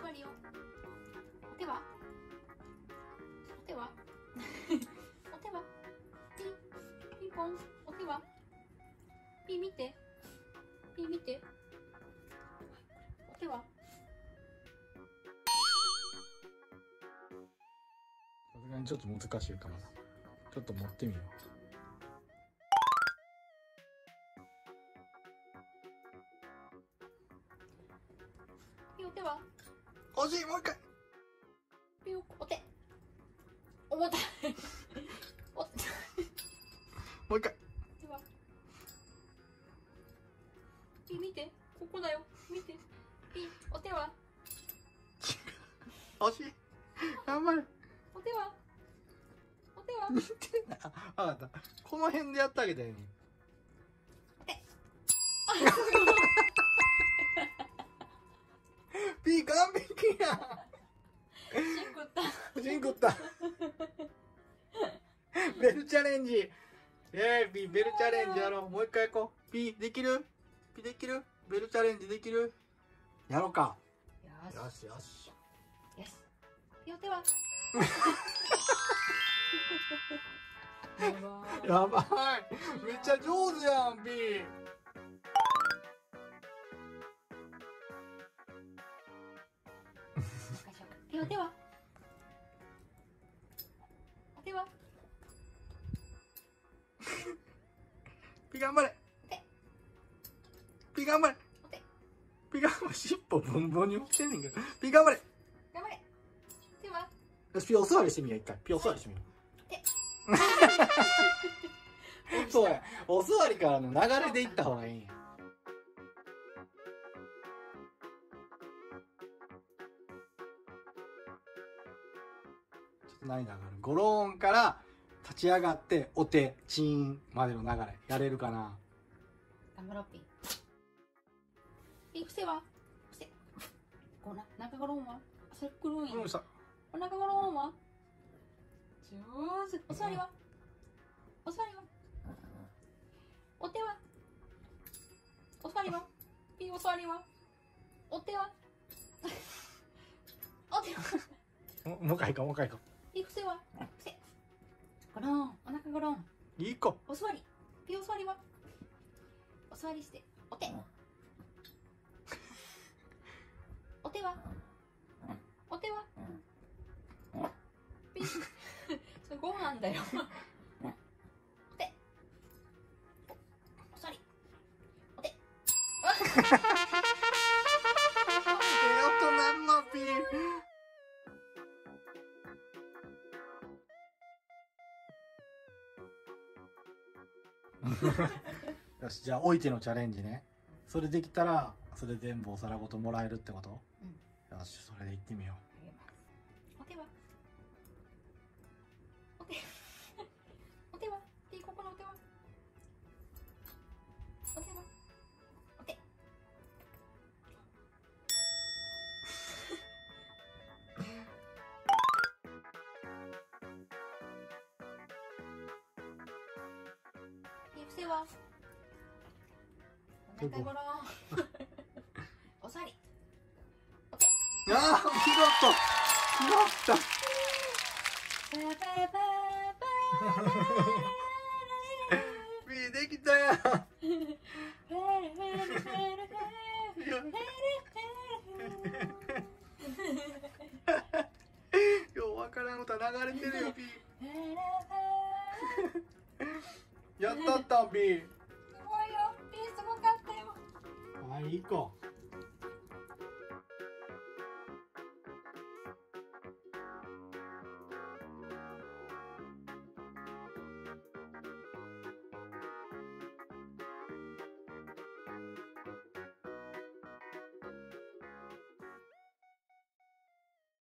座りよ。お手はお手はお手はピピンポン。お手はピ見てピ見て。お手はさすがにちょっと難しいかもな。ちょっと持ってみよう。 ピお手は惜しい、もう一回。 ピお手重たいお手もう一回。 手はピ見て、ここだよ見て。ピお手は惜しい。頑張れ。 お手はお手は似てんな。あ、わかった。この辺でやってあげたよね。P 完璧やん。 シンクったジンクった。ベルチャレンジ。P ベルチャレンジやろう。もう一回行こう。P できる？ P できる？ベルチャレンジできる？やろうか。 よしよしよし。 よし。ピお手はやばい。めっちゃ上手やん、P。 ピお手はお手は P 頑張れ。P 頑張れ。 お手 P 頑張れ。尻尾ボンボンに振ってんねんけど。P 頑張れ。 頑張れ。手はよし、P お座りしてみよう、一回。P お座りしてみよう。そうや。お座りからの流れでいった方がいいんや。ちょっと難易度上がる。ゴローンから立ち上がってお手、チーンまでの流れ。やれるかな？ 頑張ろうピ。ピ伏せは伏せ。こら中ゴロンはそれくるんや。 どうした？ お腹ゴロンは上手。お座りはお座りはお手はお座りはピお座りはお手はお手はもう一回行こう、もう一回行こピ伏せは伏せ。ゴロンお腹ゴロン。 う。いい子。 お座り。ピお座りはお座りして。お手。お手はお手はピそれご飯だよ。お手。お座り。お手。 大人の P。よし、じゃあおいてのチャレンジね。それできたらそれ全部お皿ごともらえるってこと？よし、それでいってみよお手はお手。お手はピここのお手はお手はお手。ピ伏せはお腹ゴロン。お座り。お手。 う。ああ、拾った拾った。 パパパパ P できたやん。ようわからん歌流れてるよ P。やったった P。 すごいよ。ピすごかったよ。 はい、いい子。